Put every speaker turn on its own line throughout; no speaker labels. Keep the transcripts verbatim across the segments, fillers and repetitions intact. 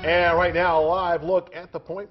And right now, a live look at the point.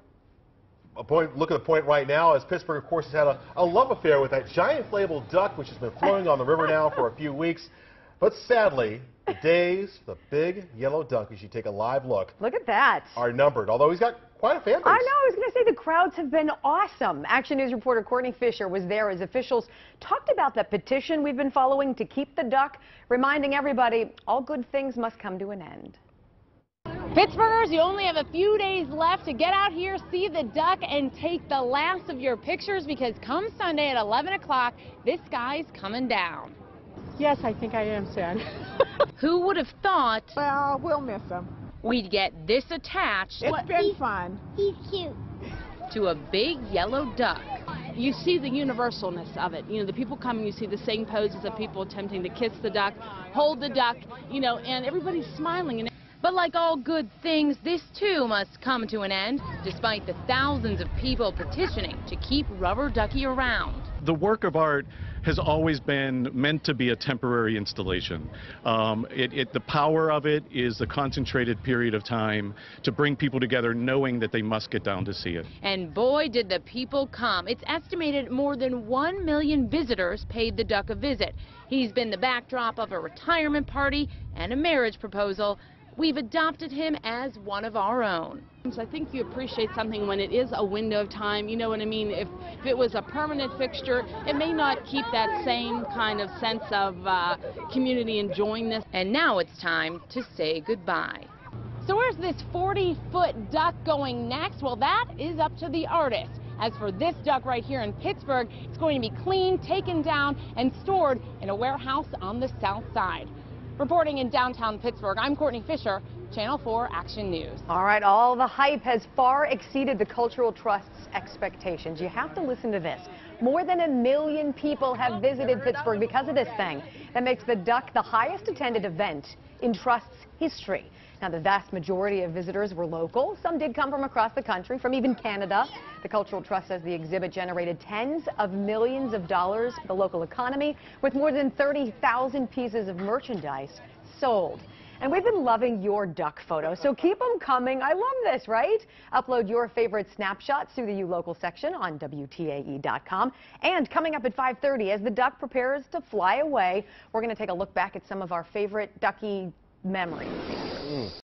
A point, look at the point right now as Pittsburgh, of course, has had a, a love affair with that giant inflatable duck, which has been floating on the river now for a few weeks. But sadly, the days, the big yellow duck, as you take a live look,
look at that,
are numbered. Although he's got quite a fan base.
I know. I was going to say the crowds have been awesome. Action News reporter Courtney Fisher was there as officials talked about the petition we've been following to keep the duck, reminding everybody all good things must come to an end.
Pittsburghers, you only have a few days left to get out here, see the duck, and take the last of your pictures because come Sunday at eleven o'clock, this guy's coming down.
Yes, I think I am sad.
Who would have thought
Well, we'll miss him.
we'd get this attached
It's been fun.
He's cute.
to a big yellow duck?
You see the universalness of it. You know, the people coming, you see the same poses of people attempting to kiss the duck, hold the duck, you know, and everybody's smiling. And
But like all good things, this too must come to an end, despite the thousands of people petitioning to keep Rubber Ducky around.
The work of art has always been meant to be a temporary installation. Um, it, it, the power of it is a concentrated period of time to bring people together knowing that they must get down to see it.
And boy, did the people come. It's estimated more than one million visitors paid the duck a visit. He's been the backdrop of a retirement party and a marriage proposal. We've adopted him as one of our own.
so I think you appreciate something when it is a window of time. You know what I mean? If, if it was a permanent fixture, it may not keep that same kind of sense of uh, community enjoying this.
And now it's time to say goodbye.
So where's this forty foot duck going next? Well, that is up to the artist. As for this duck right here in Pittsburgh, it's going to be cleaned, taken down, and stored in a warehouse on the south side. Reporting in downtown Pittsburgh, I'm Courtney Fisher, Channel four Action News.
All right, all the hype has far exceeded the Cultural Trust's expectations. You have to listen to this. More than a million people have visited Pittsburgh because of this thing. That makes the duck the highest attended event in Trust's history. Now, the vast majority of visitors were local. Some did come from across the country, from even Canada. The Cultural Trust says the exhibit generated tens of millions of dollars for the local economy, with more than thirty thousand pieces of merchandise sold. And we've been loving your duck photos, so keep them coming. I love this, right? Upload your favorite snapshots through the You Local section on W T A E dot com. And coming up at five thirty, as the duck prepares to fly away, we're going to take a look back at some of our favorite ducky memories. Mm.